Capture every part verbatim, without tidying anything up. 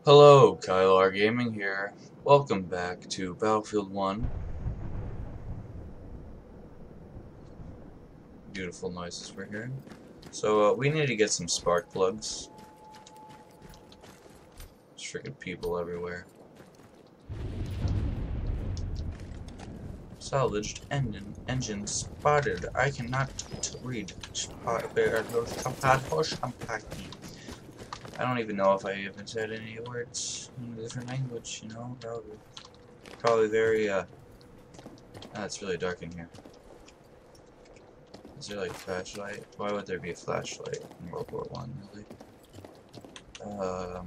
Hello, Kyle R Gaming here. Welcome back to Battlefield one. Beautiful noises we're hearing. So, uh, we need to get some spark plugs. There's freaking people everywhere. Salvaged engine, engine spotted. I cannot t read. I don't even know if I even said any words in a different language, you know? Probably, probably very, uh... Ah, it's really dark in here. Is there like a flashlight? Why would there be a flashlight in World War One, really? Um...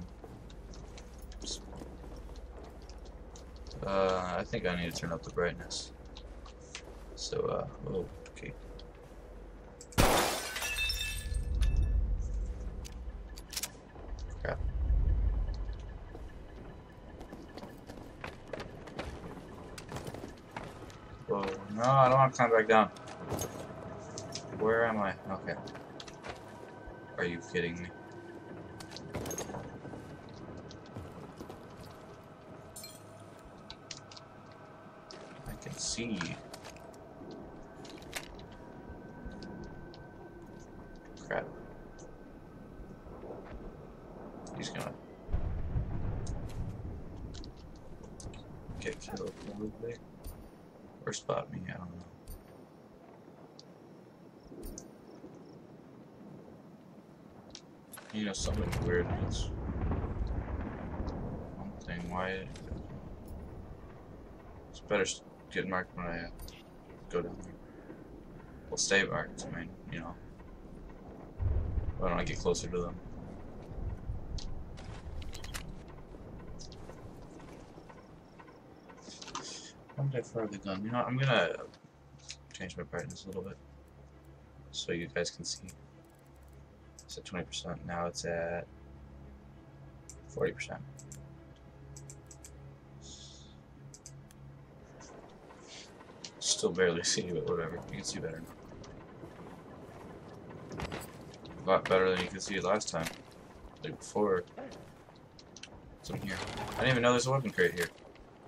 Uh, I think I need to turn up the brightness. So, uh, oh, okay. Crap. Whoa, no, I don't want to climb back down. Where am I? Okay. Are you kidding me? I can see. Crap. He's gonna get killed probably. Or spot me, I don't know. You know, something weird is one thing. Why? It's better get marked when I go down there. Well, stay marked. I mean, you know. Why don't I get closer to them? How did I fire the gun? You know, I'm gonna change my brightness a little bit so you guys can see. It's at twenty percent. Now it's at forty percent. Still barely see, but whatever. You can see better now. A lot better than you could see last time. Like before. What's in here? I didn't even know there's a weapon crate here.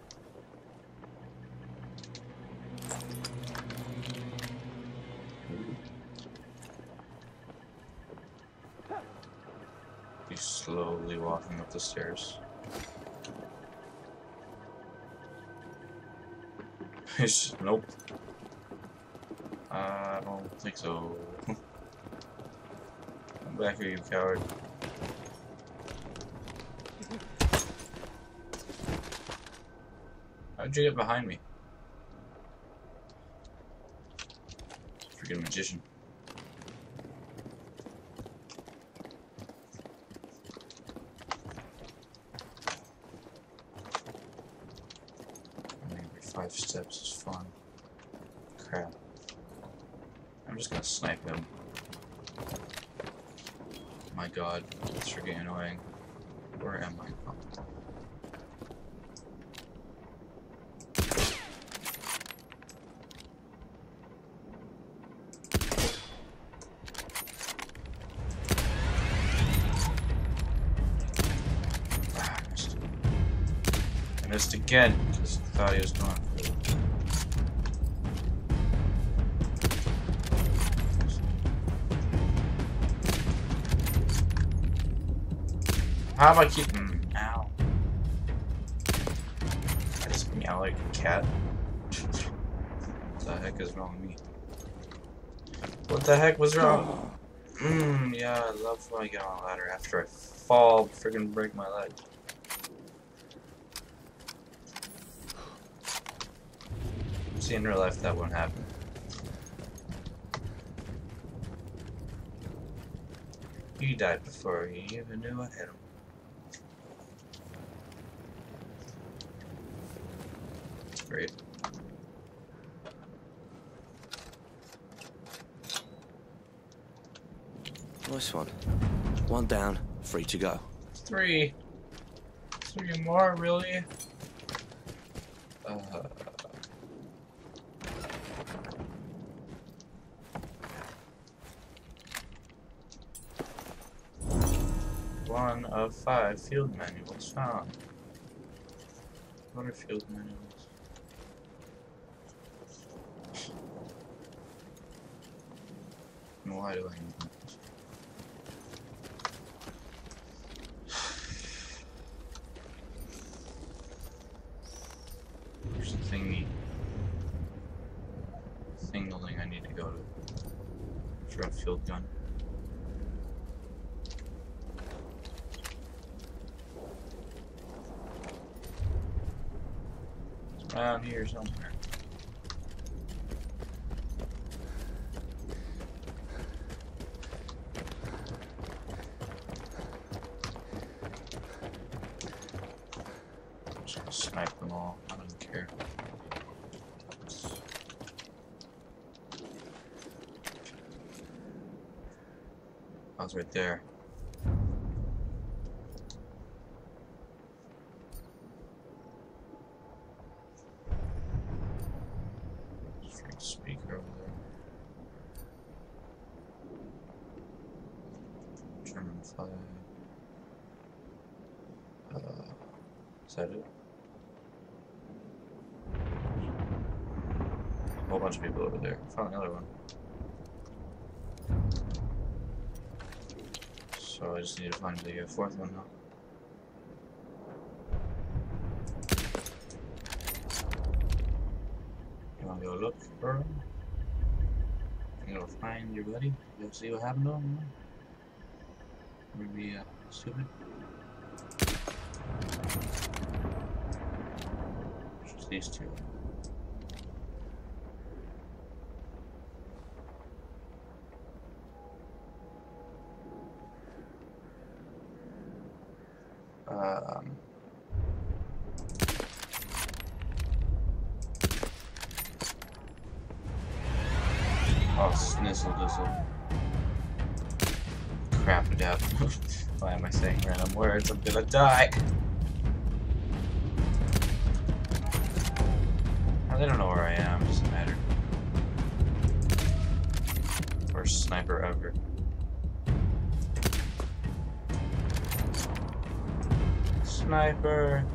He's slowly walking up the stairs. He's just, nope. I don't think so. Come back here, you coward. How'd you get behind me? Freaking magician. Five steps is fun. Crap. I'm just gonna snipe him. My god, that's freaking annoying. Where am I? Oh. Ah, I missed. I missed again because I thought he was going. How do I keep him? Ow. I just meow like a cat. What the heck is wrong with me? What the heck was wrong? Mmm, yeah, I love when I get on a ladder after I fall, friggin' break my leg. See, in real life, that won't happen. He died before he even knew I hit him. Great. Nice one. One down, free to go. Three. Three more, really? Uh. One of five field manuals found. What are field manuals? And why do I need them? There's a thingy. Thingling I need to go to. For a field gun. It's around here somewhere. I'm just gonna snipe them all. I don't care. I was right there. Freaking speaker over there. German flag. Uh, is that it? A whole bunch of people over there. Found another one. So I just need to find the uh, fourth one now. You wanna go look for him? You gonna find your buddy? You go see what happened to him? Maybe uh, stupid. Just these two. Um, oh, snizzle dizzle. Crap it up. Why am I saying random words? I'm gonna die. Oh, they don't know where I am, doesn't matter. Worst sniper ever. Sniper.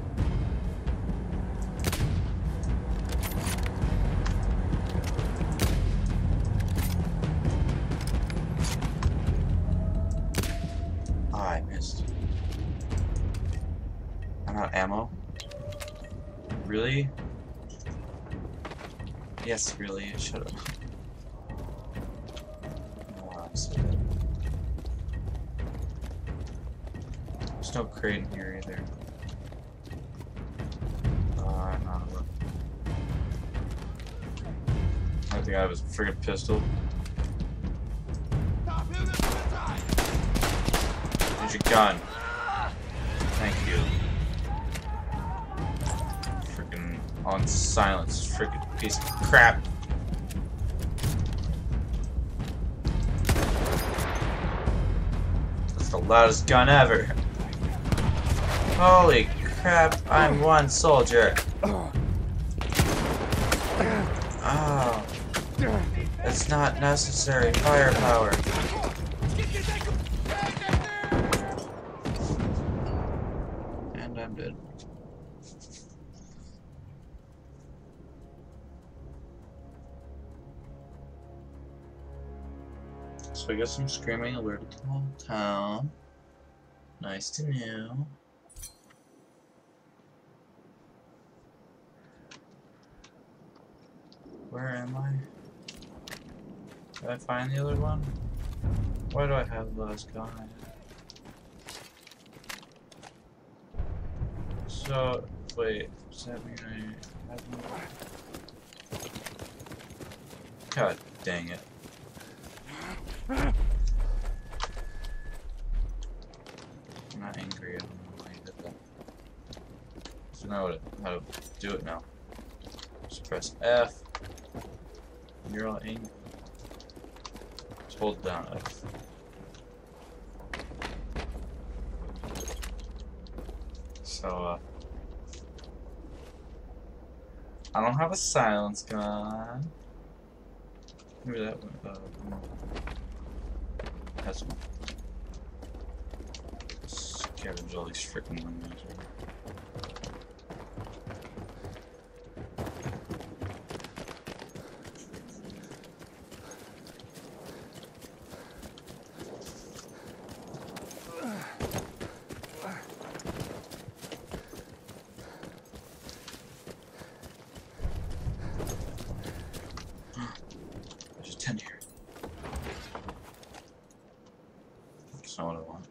Oh, I missed. I'm out of ammo. Really? Yes, really. Shut up. Oh, I'm so dead. There's no crate in here either. I think I have a friggin' pistol. Here's your gun. Thank you. Friggin' on silence, friggin' piece of crap. That's the loudest gun ever. Holy crap, I'm one soldier. Oh. It's not necessary firepower. And I'm dead. So I guess I'm screaming alerted to the whole town. Nice to know. Where am I? Did I find the other one? Why do I have the last gun I had? So, wait, does that mean I have no... God dang it. I'm not angry, I don't know why I did that. So now how to, how to do it now. Just press F. You're all angry. Just hold down F. So, uh... I don't have a silence gun. Maybe that one, uh... has one. scavenge all these freaking windows. There's a tent here. That's not what I want.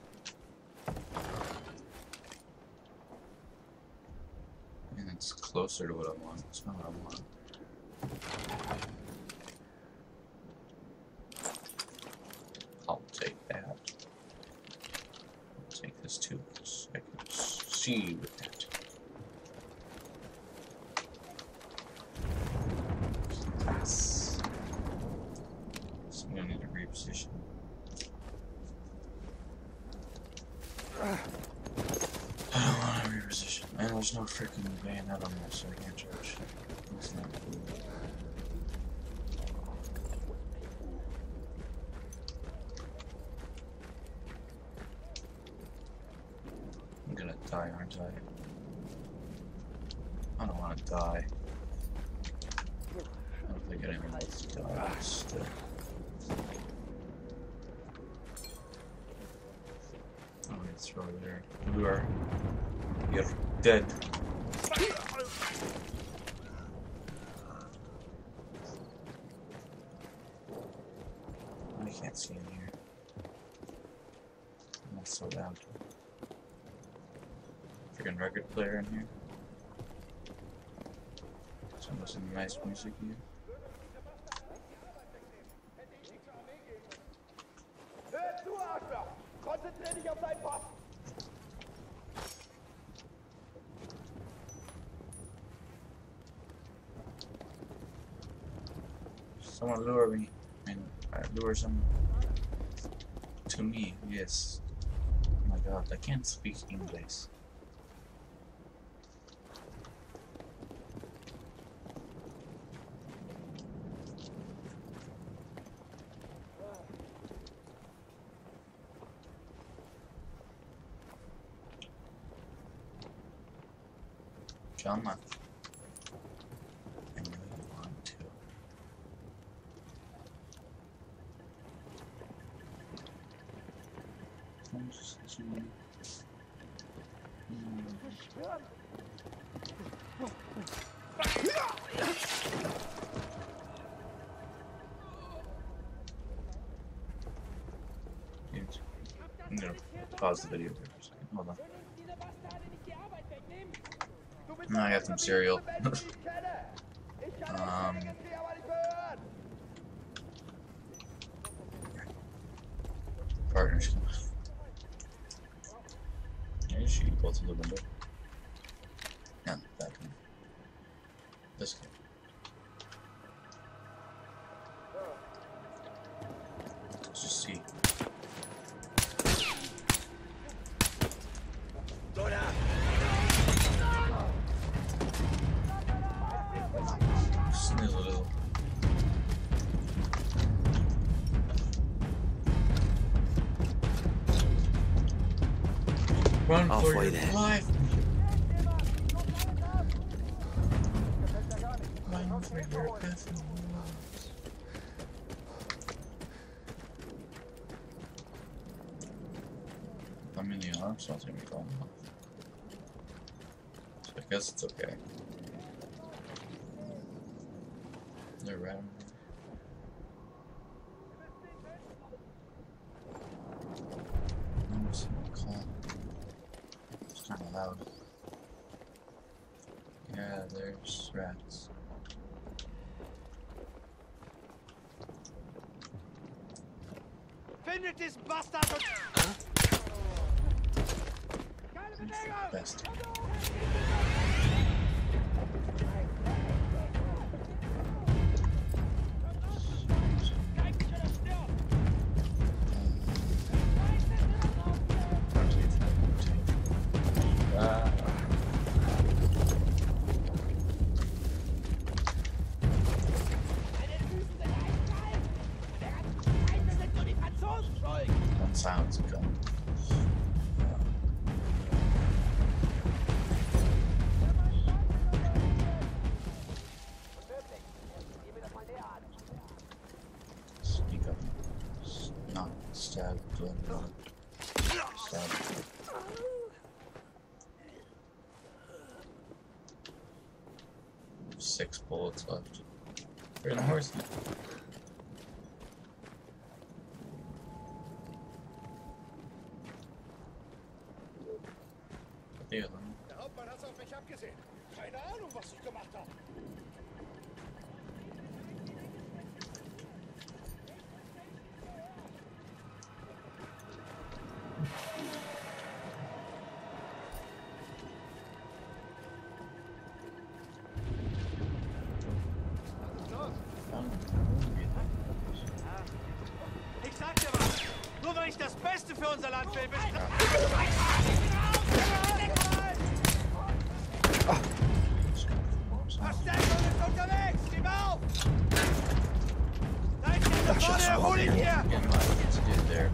And it's closer to what I want. It's not what I want. I'll take that. I'll take this too, because I can see with that. Yes. So I'm gonna need to reposition. I don't want to reposition. And there's no freaking bayonet on this, so I can't charge. That's not cool. I'm gonna die, aren't I? I don't want to die. I don't think anyone wants to die. Still. Oh, it's over there. You are. You're dead. I can't see in here. I'm not so loud. Freaking record player in here. Some of some nice music here. Konzentrier dich auf deinen Posten! Someone lure me, and uh, lure someone to me. Yes. Oh my God, I can't speak English. Come on. I really want to. I'm just zooming. Hmm. Dude, I'm gonna pause the video there for a second. Hold on. Now I got some cereal. um, partners. Can I shoot you both through the window? No, that one. This guy. Let's just see. Snizzle. Run for Halfway your there. life! Run for your effing lives. I'm in the alarm, so I'll take my phone off. So I guess it's okay. They're right on there. I'm just gonna call. It's kind of loud. Yeah, there's rats. Findet diesen Bastard und... Keine Bewegung! Best. Silence gun. have blood. Stop. Six bullets left. Where's the horse? Der Hauptmann hat's auf mich abgesehen. Keine Ahnung, was ich gemacht habe. Ich sag dir was. Nur weil ich das Beste für unser Land will, bin ich... Verstärkung ist unterwegs! Gib auf! Da ist jemand vorne! Hol ihn hier! Getting my kids dude there.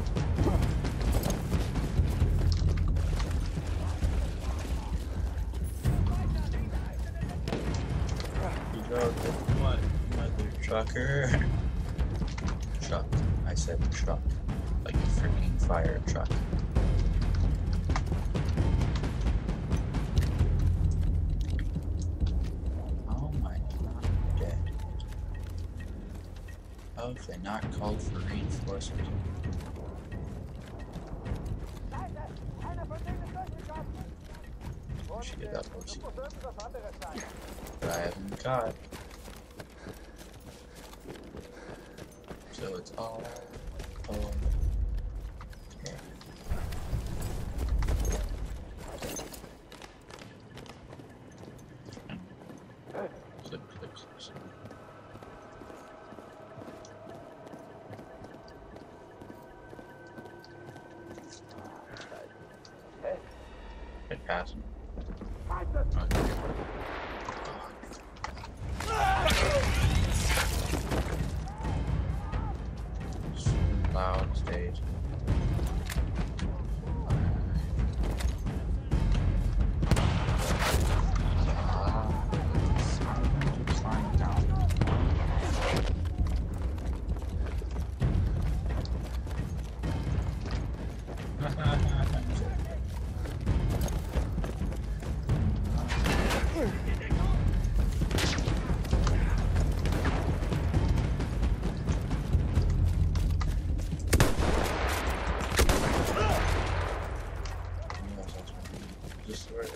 You drove the what, mother trucker? Truck. I said truck. Like a freaking fire truck. Oh my god, I'm dead. How have they not called for reinforcement? Should get that horse. But I haven't got. So it's all. all okay. Click, click, click. It passed. Okay. Loud stage. Just where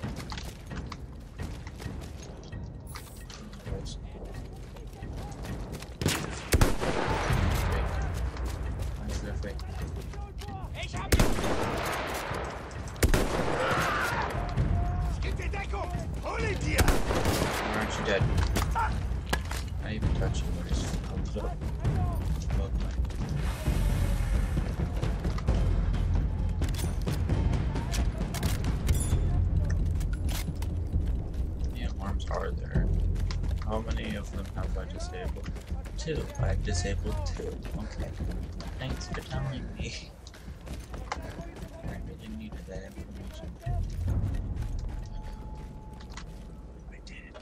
Ich hab ihn! Es gibt die Deckung! Hol ihn dir! Why aren't you dead? Not even touching where he's comes up. Are there? How many of them have I disabled? Two. I've disabled two. Okay. Thanks for telling me. I really needed that information. I did.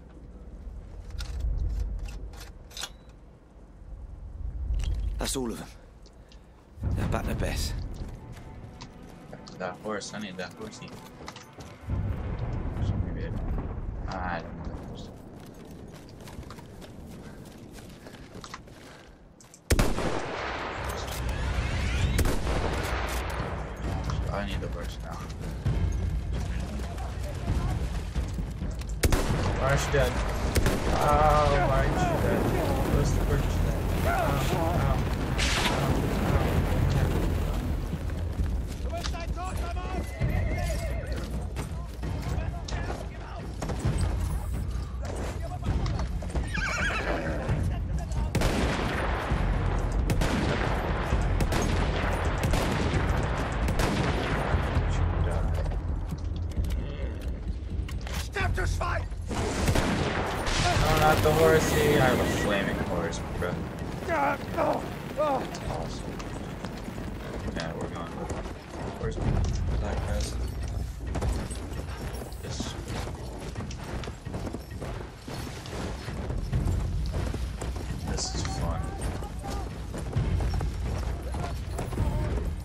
That's all of them. Now back to Bess. Back to that horse. I need that horsey. Maybe it. I don't know. I need the horse now. Why is she dead? Oh, why is she dead? Where's the horse dead? Oh, oh, Du bist ein toter Mann! Sterb, du Schwein! no, not the horsey. I have a flaming horse, bro. That's awesome. Yeah, we're going. Where's that guys? This. This is fun.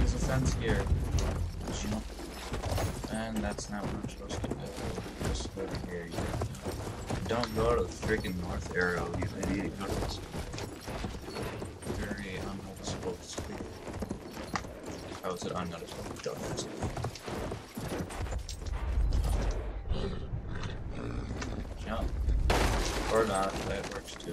there's a fence here. Jump. And that's not what I'm supposed to do. Just go here. You don't go to the freaking north arrow, you idiot. Go to this. Very unnoticeable street. How is it unnoticeable? Don't notice it. Jump. Or not, that works too.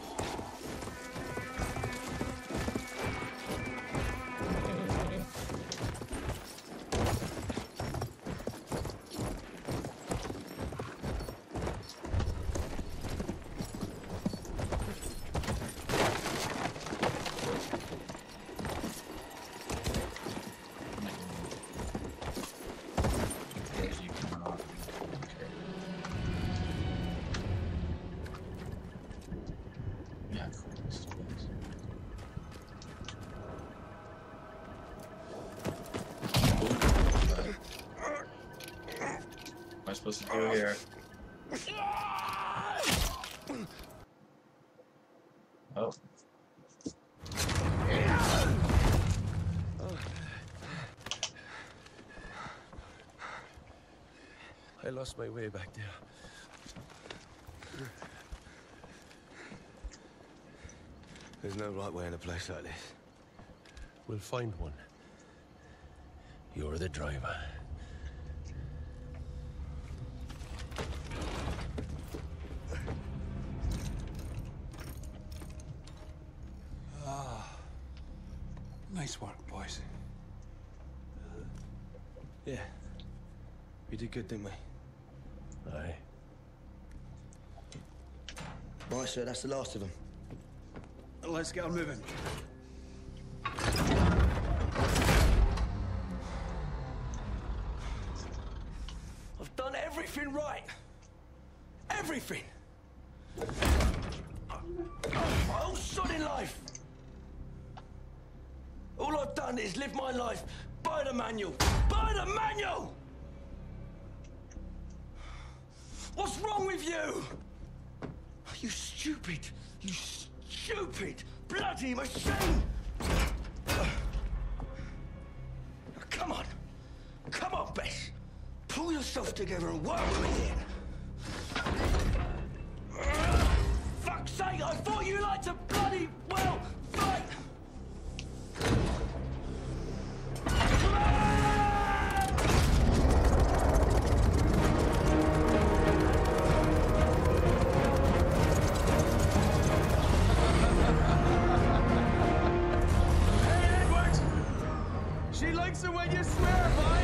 What am I supposed to do here? Oh. I lost my way back there. There's no right way in a place like this. We'll find one. You're the driver. Ah. Nice work, boys. Yeah. We did good, didn't we? Aye. Right, sir, that's the last of them. Let's get on moving. I've done everything right. Everything. My whole sodding life. All I've done is live my life by the manual. By the manual! What's wrong with you? You stupid, you stupid, bloody machine! Come on. Come on, Bess. Pull yourself together and work with me here. Fuck's sake, I thought you liked to bloody well fight! She likes it when you swear, boy!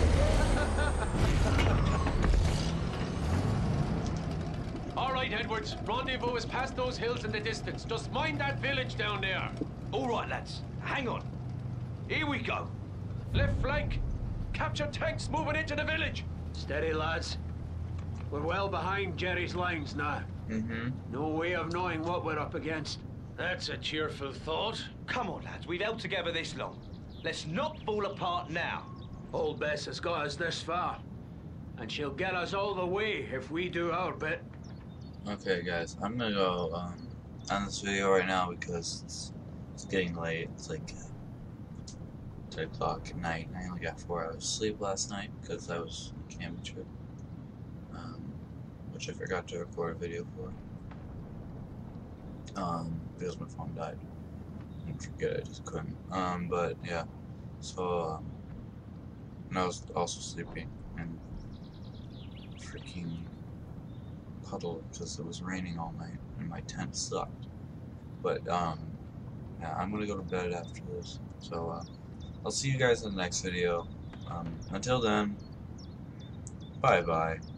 All right, Edwards. Rendezvous is past those hills in the distance. Just mind that village down there. All right, lads. Hang on. Here we go. Left flank. Capture tanks moving into the village. Steady, lads. We're well behind Jerry's lines now. Mm-hmm. No way of knowing what we're up against. That's a cheerful thought. Come on, lads. We've held together this long. Let's not fall apart now. Old Bess has got us this far. And she'll get us all the way if we do our bit. Okay, guys, I'm gonna go um, end this video right now because it's, it's getting late. It's like ten o'clock at night. I only got four hours sleep last night because I was on a camping trip, um, which I forgot to record a video for. Um, because my phone died. I didn't forget, I just couldn't. Um, but yeah, so um, and I was also sleepy and freaking puddled because it was raining all night and my tent sucked. But um, yeah, I'm gonna go to bed after this. So uh, I'll see you guys in the next video. Um, until then, bye bye.